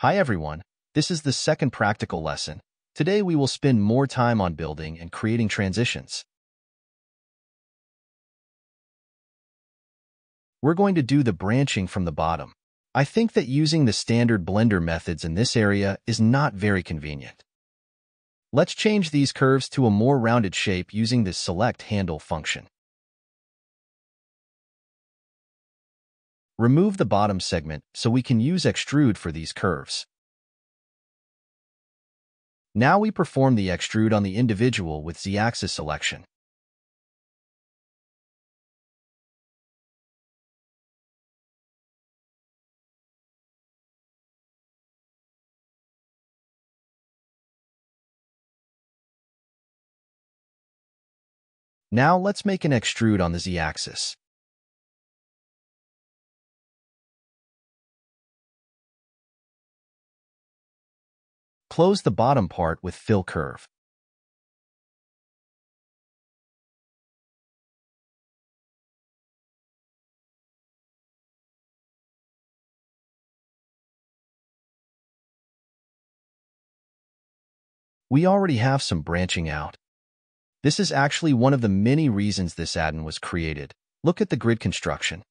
Hi everyone, this is the second practical lesson. Today we will spend more time on building and creating transitions. We're going to do the branching from the bottom. I think that using the standard Blender methods in this area is not very convenient. Let's change these curves to a more rounded shape using the Select Handle function. Remove the bottom segment so we can use Extrude for these curves. Now we perform the extrude on the individual with Z-axis selection. Now let's make an extrude on the Z-axis. Close the bottom part with Fill Curve. We already have some branching out. This is actually one of the many reasons this add-in was created. Look at the grid construction.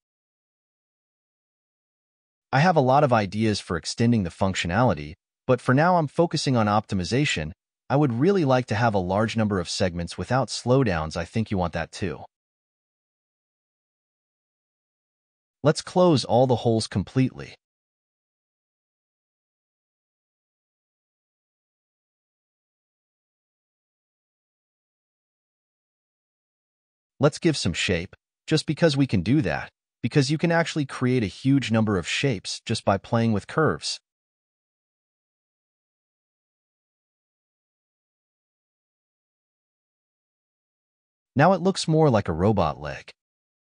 I have a lot of ideas for extending the functionality, but for now I'm focusing on optimization. I would really like to have a large number of segments without slowdowns. I think you want that too. Let's close all the holes completely. Let's give some shape, just because we can do that, because you can actually create a huge number of shapes just by playing with curves. Now it looks more like a robot leg.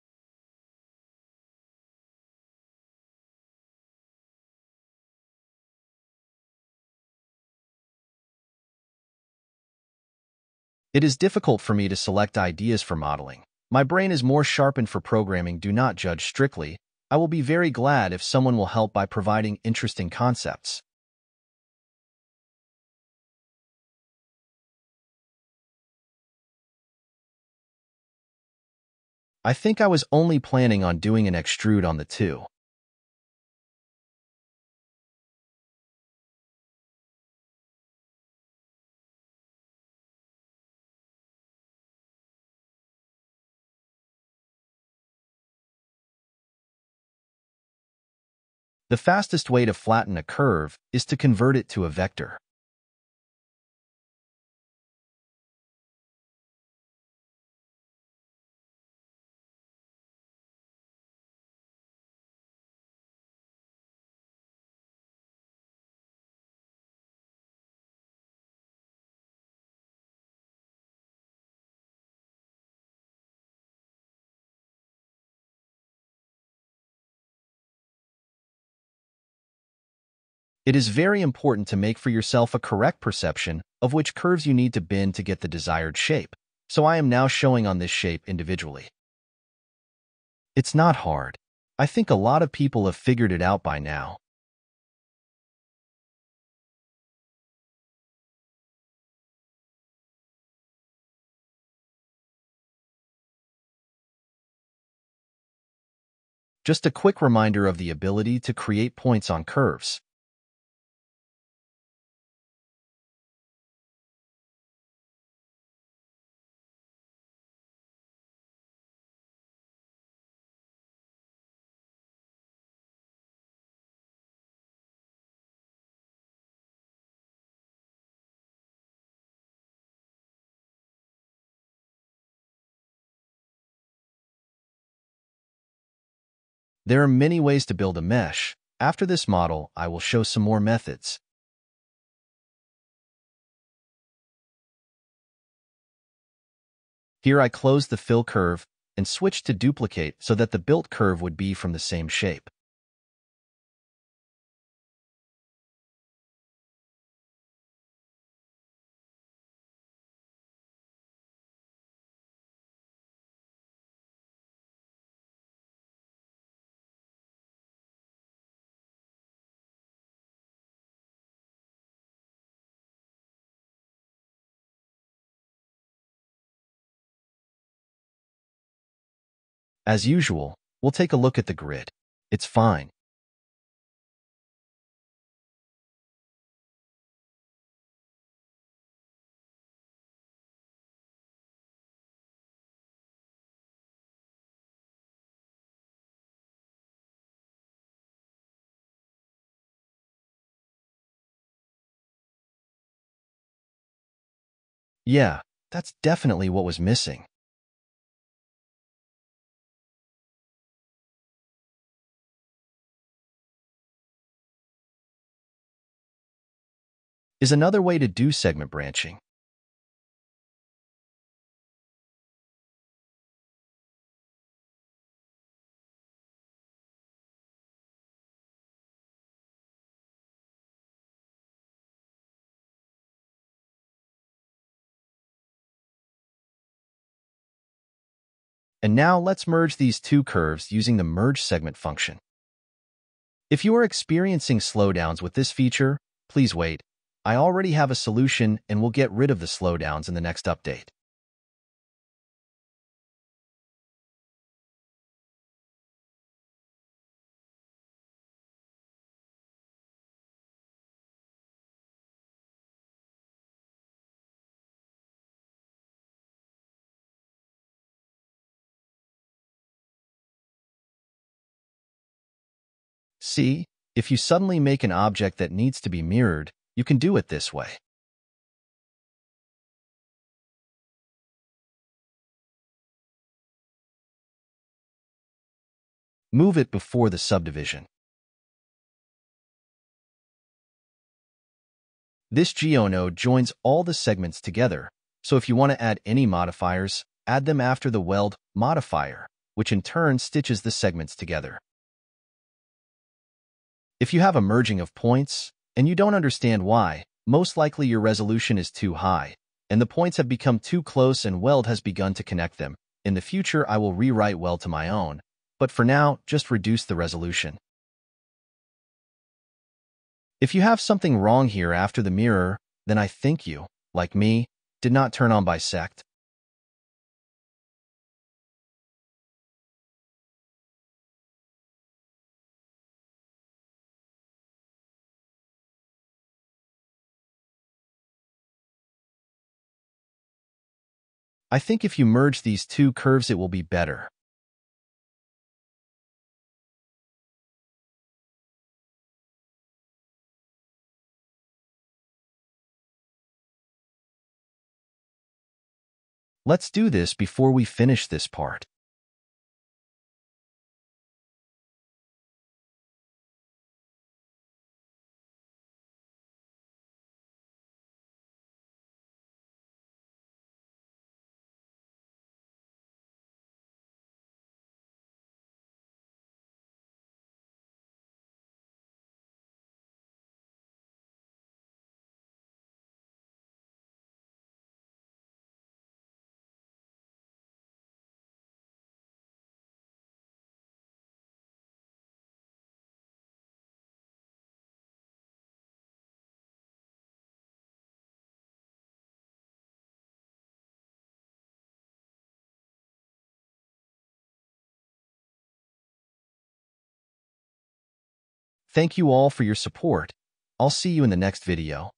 It is difficult for me to select ideas for modeling. My brain is more sharpened for programming. Do not judge strictly. I will be very glad if someone will help by providing interesting concepts. I think I was only planning on doing an extrude on the two. The fastest way to flatten a curve is to convert it to a vector. It is very important to make for yourself a correct perception of which curves you need to bend to get the desired shape. So I am now showing on this shape individually. It's not hard. I think a lot of people have figured it out by now. Just a quick reminder of the ability to create points on curves. There are many ways to build a mesh. After this model, I will show some more methods. Here I close the fill curve and switch to duplicate so that the built curve would be from the same shape. As usual, we'll take a look at the grid. It's fine. Yeah, that's definitely what was missing. Is another way to do segment branching. And now let's merge these two curves using the merge segment function. If you are experiencing slowdowns with this feature, please wait. I already have a solution and will get rid of the slowdowns in the next update. See, if you suddenly make an object that needs to be mirrored, you can do it this way. Move it before the subdivision. This GeoNode joins all the segments together, so if you want to add any modifiers, add them after the weld modifier, which in turn stitches the segments together. If you have a merging of points, and you don't understand why, most likely your resolution is too high, and the points have become too close and weld has begun to connect them. In the future, I will rewrite weld to my own, but for now, just reduce the resolution. If you have something wrong here after the mirror, then I think you, like me, did not turn on bisect. I think if you merge these two curves, it will be better. Let's do this before we finish this part. Thank you all for your support. I'll see you in the next video.